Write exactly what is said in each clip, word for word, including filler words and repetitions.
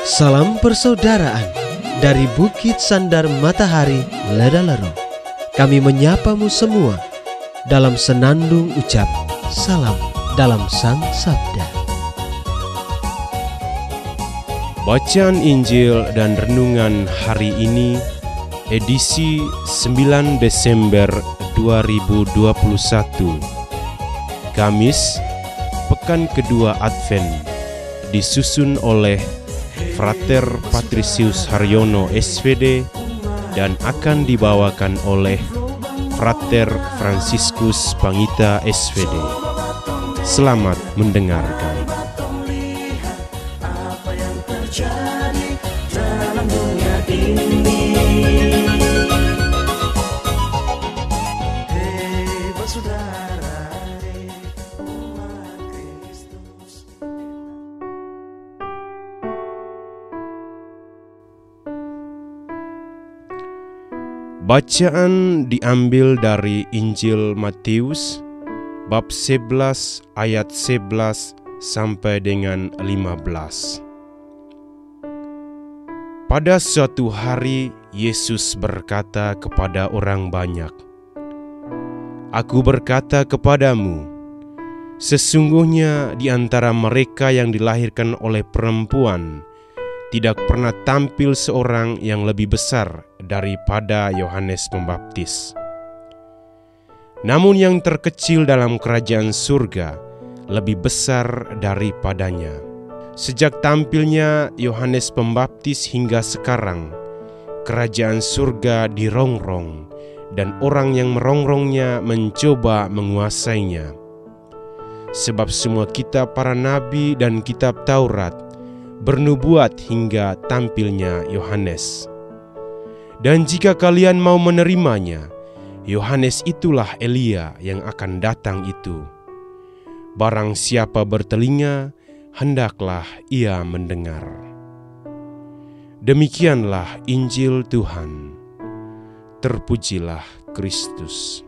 Salam persaudaraan dari Bukit Sandar Matahari Ledalero. Kami menyapamu semua dalam senandung ucap salam dalam Sang Sabda. Bacaan Injil dan Renungan hari ini edisi sembilan Desember dua ribu dua puluh satu, Kamis, pekan kedua Advent, disusun oleh Frater Patricius Haryono S V D dan akan dibawakan oleh Frater Franciscus Pangita S V D. Selamat mendengarkan. Bacaan diambil dari Injil Matius bab sebelas ayat sebelas sampai dengan lima belas. Pada suatu hari Yesus berkata kepada orang banyak, "Aku berkata kepadamu, sesungguhnya di antara mereka yang dilahirkan oleh perempuan tidak pernah tampil seorang yang lebih besar daripada Yohanes Pembaptis. Namun yang terkecil dalam kerajaan surga lebih besar daripadanya. Sejak tampilnya Yohanes Pembaptis hingga sekarang, kerajaan surga dirongrong dan orang yang merongrongnya mencoba menguasainya. Sebab semua kitab para nabi dan kitab Taurat bernubuat hingga tampilnya Yohanes. Dan jika kalian mau menerimanya, Yohanes itulah Elia yang akan datang itu. Barang siapa bertelinga, hendaklah ia mendengar." Demikianlah Injil Tuhan. Terpujilah Kristus.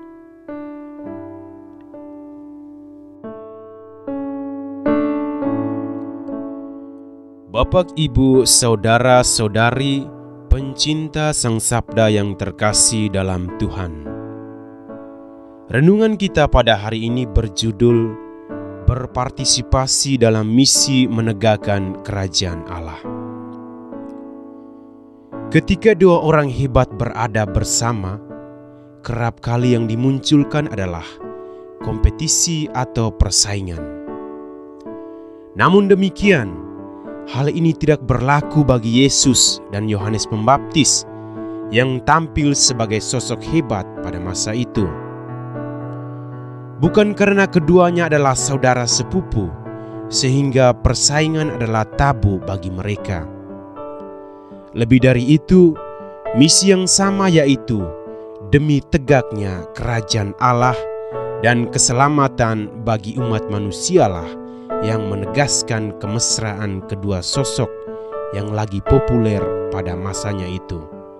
Bapak, Ibu, saudara-saudari, pencinta Sang Sabda yang terkasih dalam Tuhan. Renungan kita pada hari ini berjudul Berpartisipasi dalam misi menegakkan kerajaan Allah. Ketika dua orang hebat berada bersama, kerap kali yang dimunculkan adalah kompetisi atau persaingan. Namun demikian, hal ini tidak berlaku bagi Yesus dan Yohanes Pembaptis yang tampil sebagai sosok hebat pada masa itu. Bukan karena keduanya adalah saudara sepupu, sehingga persaingan adalah tabu bagi mereka. Lebih dari itu, misi yang sama yaitu demi tegaknya kerajaan Allah dan keselamatan bagi umat manusialah yang menegaskan kemesraan kedua sosok yang lagi populer pada masanya itu.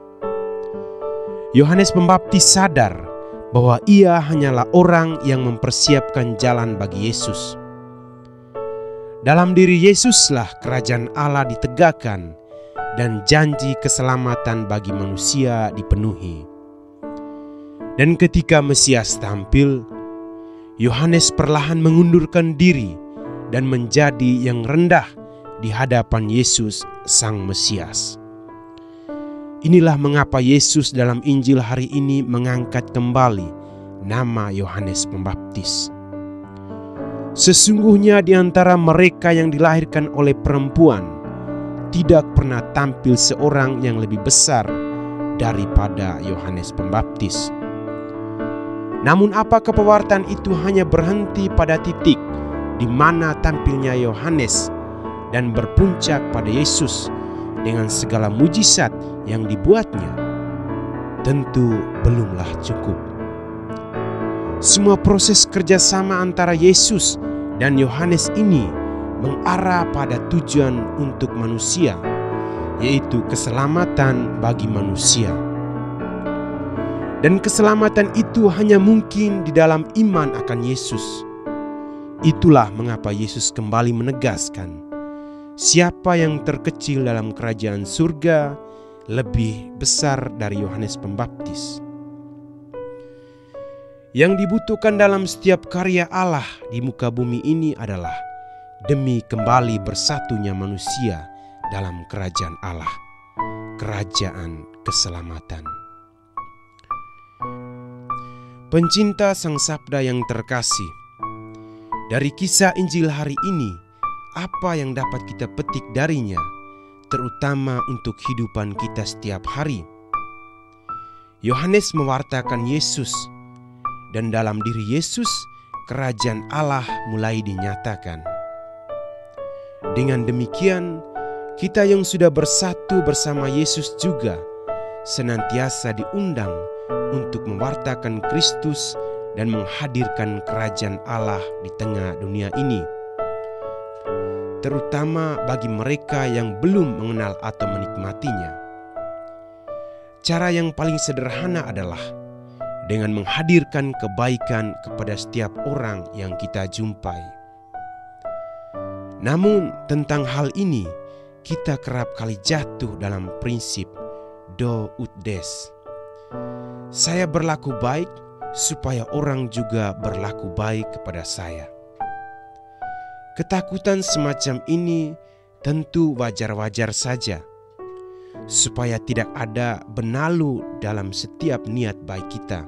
Yohanes Pembaptis sadar bahwa ia hanyalah orang yang mempersiapkan jalan bagi Yesus. Dalam diri Yesuslah kerajaan Allah ditegakkan dan janji keselamatan bagi manusia dipenuhi. Dan ketika Mesias tampil, Yohanes perlahan mengundurkan diri dan menjadi yang rendah di hadapan Yesus Sang Mesias. Inilah mengapa Yesus dalam Injil hari ini mengangkat kembali nama Yohanes Pembaptis. Sesungguhnya di antara mereka yang dilahirkan oleh perempuan tidak pernah tampil seorang yang lebih besar daripada Yohanes Pembaptis. Namun apakah pewartaan itu hanya berhenti pada titik di mana tampilnya Yohanes dan berpuncak pada Yesus dengan segala mujizat yang dibuatnya? Tentu belumlah cukup. Semua proses kerjasama antara Yesus dan Yohanes ini mengarah pada tujuan untuk manusia, yaitu keselamatan bagi manusia. Dan keselamatan itu hanya mungkin di dalam iman akan Yesus. Itulah mengapa Yesus kembali menegaskan, siapa yang terkecil dalam kerajaan surga lebih besar dari Yohanes Pembaptis. Yang dibutuhkan dalam setiap karya Allah di muka bumi ini adalah demi kembali bersatunya manusia dalam kerajaan Allah, kerajaan keselamatan. Pencinta Sang Sabda yang terkasih, dari kisah Injil hari ini, apa yang dapat kita petik darinya, terutama untuk kehidupan kita setiap hari? Yohanes mewartakan Yesus, dan dalam diri Yesus, kerajaan Allah mulai dinyatakan. Dengan demikian, kita yang sudah bersatu bersama Yesus juga senantiasa diundang untuk mewartakan Kristus dan menghadirkan kerajaan Allah di tengah dunia ini, terutama bagi mereka yang belum mengenal atau menikmatinya. Cara yang paling sederhana adalah dengan menghadirkan kebaikan kepada setiap orang yang kita jumpai. Namun tentang hal ini, kita kerap kali jatuh dalam prinsip do ut des. Saya berlaku baik supaya orang juga berlaku baik kepada saya. Ketakutan semacam ini tentu wajar-wajar saja, supaya tidak ada benalu dalam setiap niat baik kita.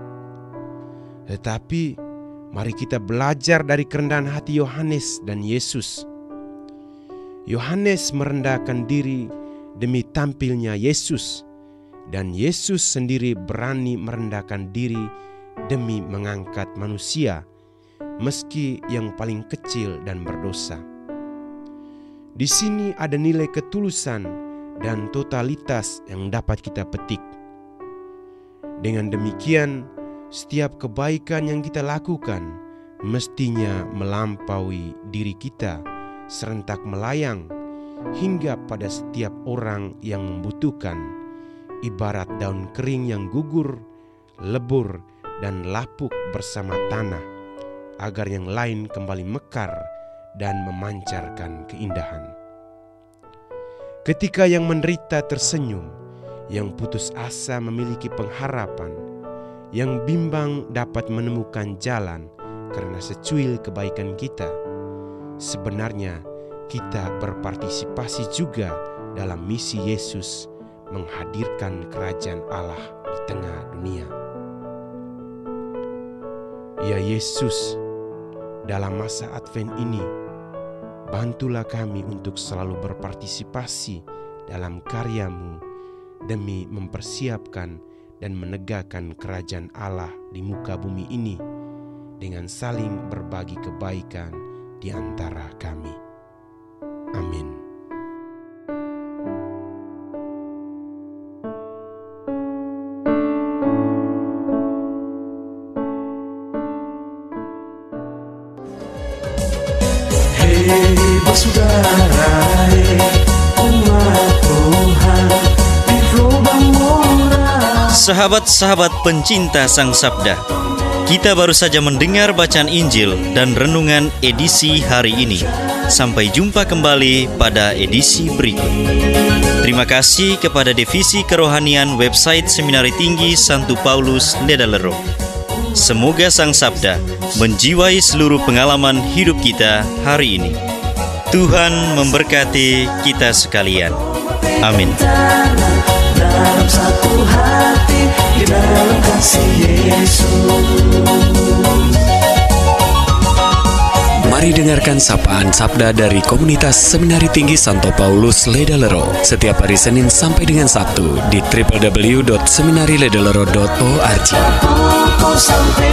Tetapi mari kita belajar dari kerendahan hati Yohanes dan Yesus. Yohanes merendahkan diri demi tampilnya Yesus, dan Yesus sendiri berani merendahkan diri demi mengangkat manusia, meski yang paling kecil dan berdosa. Di sini ada nilai ketulusan dan totalitas yang dapat kita petik. Dengan demikian, setiap kebaikan yang kita lakukan mestinya melampaui diri kita, serentak melayang hingga pada setiap orang yang membutuhkan, ibarat daun kering yang gugur, lebur, dan lapuk bersama tanah, agar yang lain kembali mekar dan memancarkan keindahan. Ketika yang menderita tersenyum, yang putus asa memiliki pengharapan, yang bimbang dapat menemukan jalan karena secuil kebaikan kita, sebenarnya kita berpartisipasi juga dalam misi Yesus menghadirkan kerajaan Allah di tengah dunia. Ya Yesus, dalam masa Advent ini, bantulah kami untuk selalu berpartisipasi dalam karya-Mu demi mempersiapkan dan menegakkan kerajaan Allah di muka bumi ini dengan saling berbagi kebaikan di antara kami. Amin. Hei bersaudara, umat Tuhan di Lubang Murah. Sahabat-sahabat pencinta Sang Sabda, kita baru saja mendengar bacaan Injil dan renungan edisi hari ini. Sampai jumpa kembali pada edisi berikut. Terima kasih kepada Divisi Kerohanian website Seminari Tinggi Santo Paulus Ledalero. Semoga Sang Sabda menjiwai seluruh pengalaman hidup kita hari ini. Tuhan memberkati kita sekalian. Amin. Dalam satu hati, di dalam kasih Yesus. Mari dengarkan sapaan sabda dari komunitas Seminari Tinggi Santo Paulus Ledalero setiap hari Senin sampai dengan Sabtu di w w w dot seminari ledalero dot org.